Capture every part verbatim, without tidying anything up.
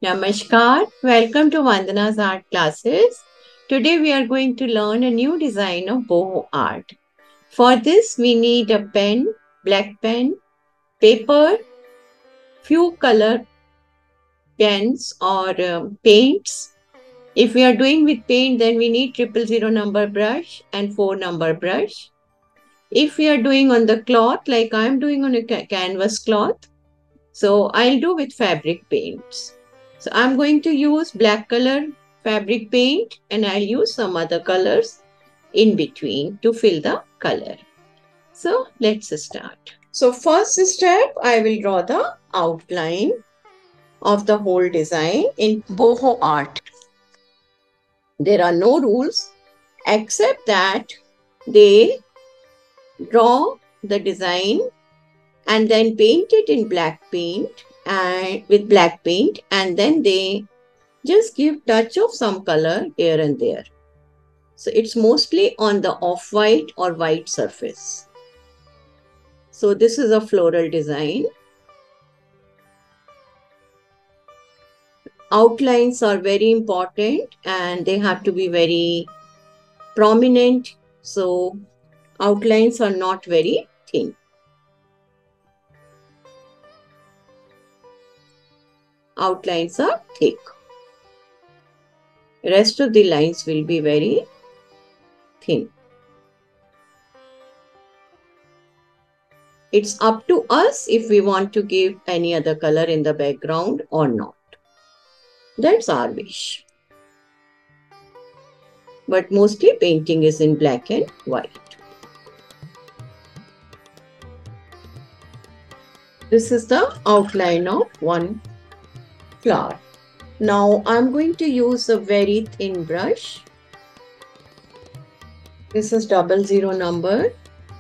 Namaskar, welcome to Vandana's art classes. Today we are going to learn a new design of boho art. For this we need a pen, black pen, paper, few color pens or um, paints. If we are doing with paint, then we need triple zero number brush and four number brush. If we are doing on the cloth, like I am doing on a ca canvas cloth, so I'll do with fabric paints. So I'm going to use black color fabric paint and I'll use some other colors in between to fill the color. So let's start. So first step, I will draw the outline of the whole design in boho art. There are no rules except that they draw the design and then paint it in black paint and with black paint, and then they just give touch of some color here and there. So it's mostly on the off-white or white surface. So this is a floral design. Outlines are very important and they have to be very prominent. So outlines are not very thin. Outlines are thick. Rest of the lines will be very thin. It's up to us if we want to give any other color in the background or not. That's our wish. But mostly painting is in black and white. This is the outline of one flower. Now I'm going to use a very thin brush. This is double zero number.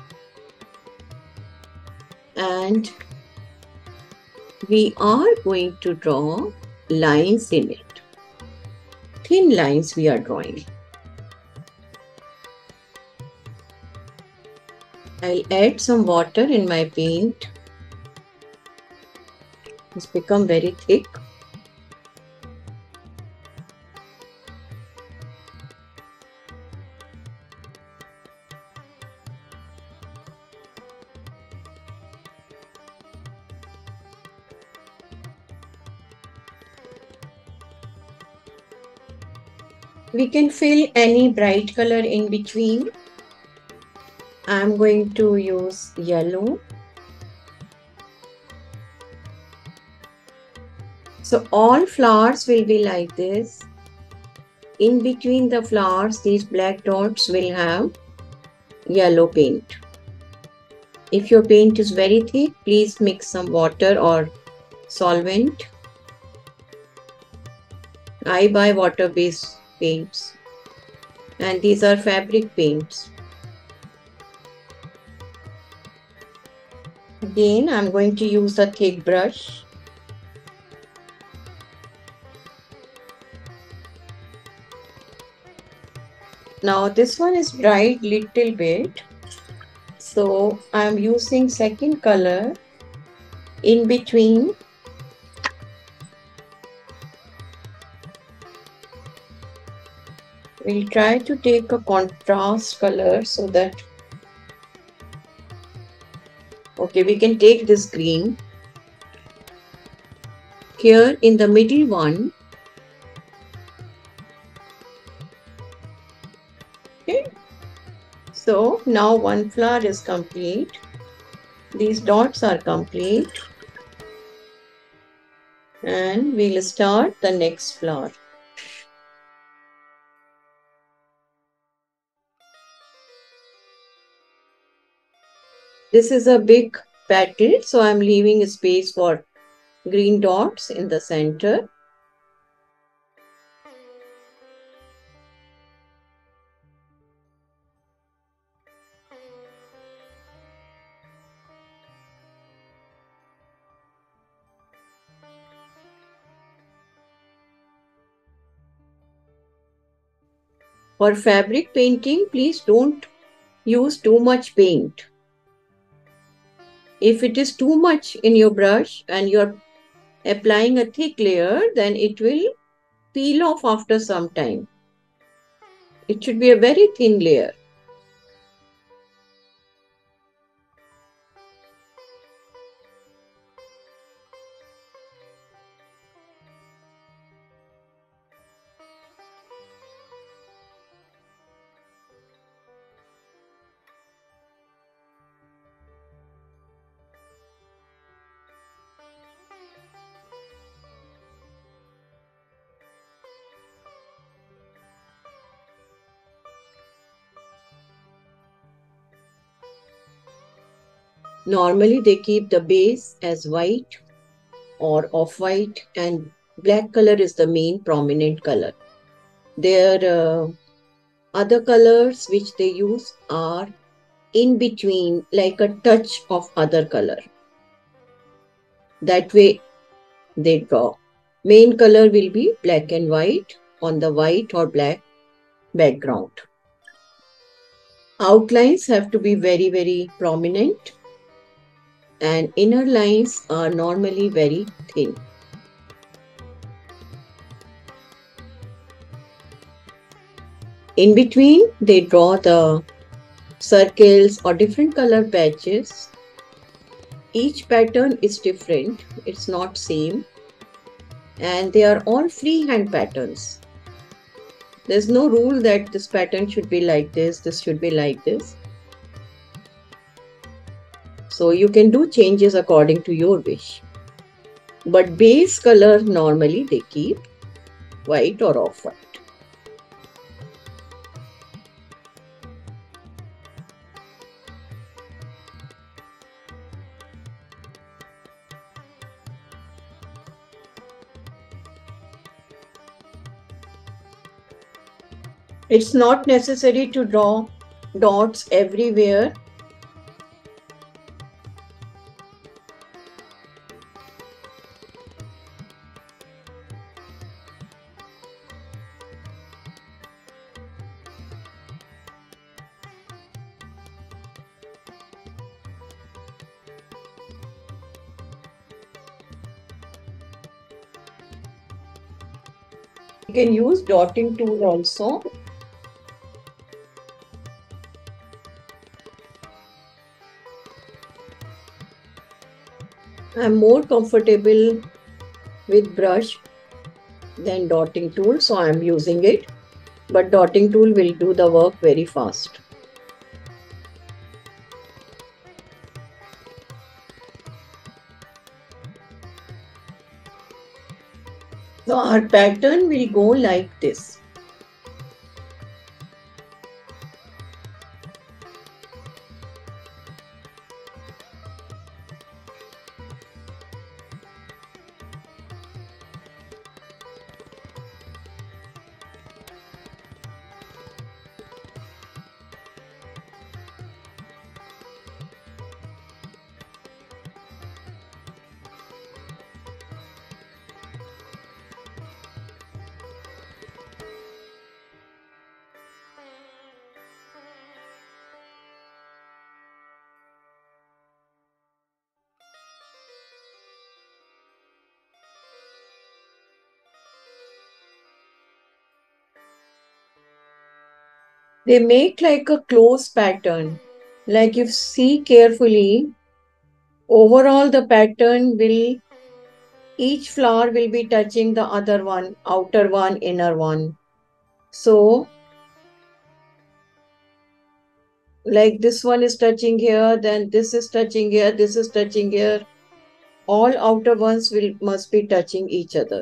And we are going to draw lines in it. Thin lines we are drawing. I'll add some water in my paint. It's become very thick. We can fill any bright color in between. I'm going to use yellow. So all flowers will be like this. In between the flowers, these black dots will have yellow paint. If your paint is very thick, please mix some water or solvent. I buy water-based paints and these are fabric paints. Again, I'm going to use a thick brush. Now this one is bright little bit, so I'm using second color in between. We'll try to take a contrast color so that, okay, we can take this green. Here in the middle one, okay, so now one flower is complete. These dots are complete. And we'll start the next flower. This is a big petal, so I'm leaving a space for green dots in the center. For fabric painting, please don't use too much paint. If it is too much in your brush and you're applying a thick layer, then it will peel off after some time. It should be a very thin layer. Normally they keep the base as white or off-white, and black color is the main prominent color. Their uh, other colors which they use are in between, like a touch of other color. That way they draw. Main color will be black and white on the white or black background. Outlines have to be very, very prominent, and inner lines are normally very thin. In between, they draw the circles or different color patches. Each pattern is different, it's not same, and they are all freehand patterns. There's no rule that this pattern should be like this, this should be like this. So you can do changes according to your wish. But base color normally they keep white or off-white. It's not necessary to draw dots everywhere. You can use dotting tool also. I'm more comfortable with brush than dotting tool, so I'm using it. But dotting tool will do the work very fast. So our pattern will go like this. They make like a close pattern. Like if you see carefully, overall the pattern will, each flower will be touching the other one, outer one, inner one. So like this one is touching here, then this is touching here, this is touching here. All outer ones will must be touching each other.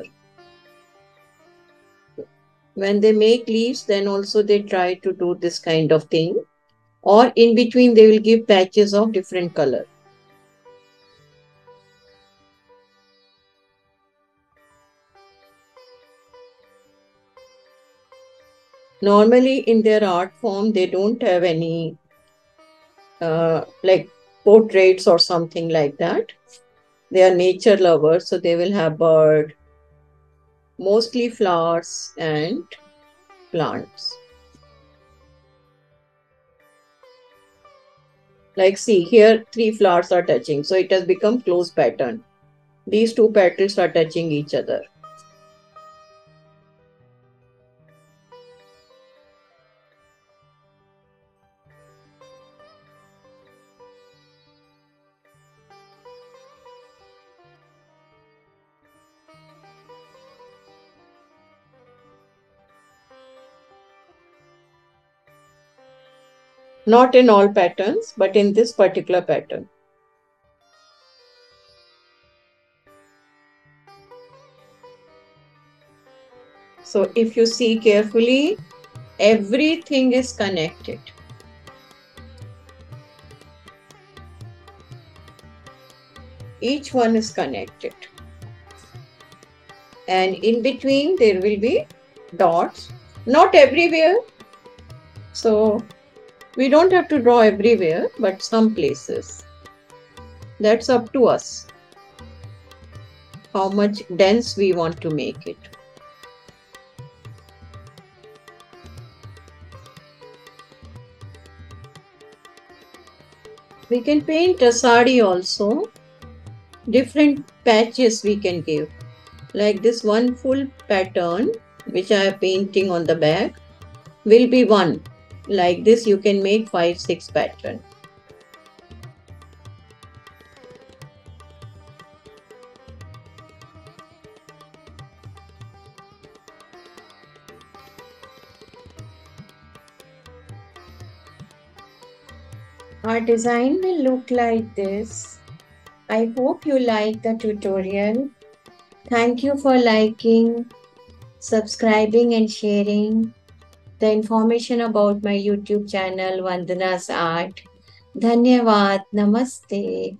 When they make leaves, then also they try to do this kind of thing. Or in between, they will give patches of different color. Normally in their art form, they don't have any uh, like portraits or something like that. They are nature lovers, so they will have bird, mostly flowers and plants. Like see here, three flowers are touching, so it has become close pattern. These two petals are touching each other. Not in all patterns, but in this particular pattern. So if you see carefully, everything is connected. Each one is connected. And in between there will be dots, not everywhere. So we don't have to draw everywhere, but some places. That's up to us, how much dense we want to make it. We can paint a sari also. Different patches we can give. Like this one full pattern, which I am painting on the back, will be one. Like this you can make five, six patterns. Our design will look like this. I hope you like the tutorial. Thank you for liking, subscribing and sharing the information about my YouTube channel Vandana's Art. Dhanyavad. Namaste.